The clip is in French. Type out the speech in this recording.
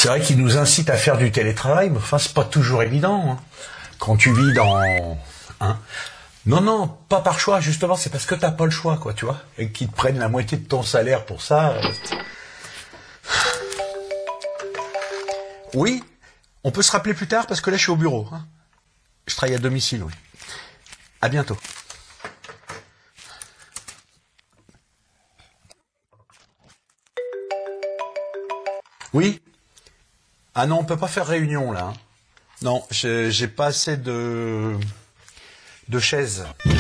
C'est vrai qu'ils nous incitent à faire du télétravail, mais enfin, c'est pas toujours évident. Hein. Quand tu vis dans... Hein. Non, non, pas par choix, justement, c'est parce que t'as pas le choix, quoi, tu vois. Et qu'ils te prennent la moitié de ton salaire pour ça. Oui, on peut se rappeler plus tard, parce que là, je suis au bureau. Hein. Je travaille à domicile, oui. À bientôt. Oui. Ah non, on peut pas faire réunion, là. Hein. Non, j'ai pas assez de chaises.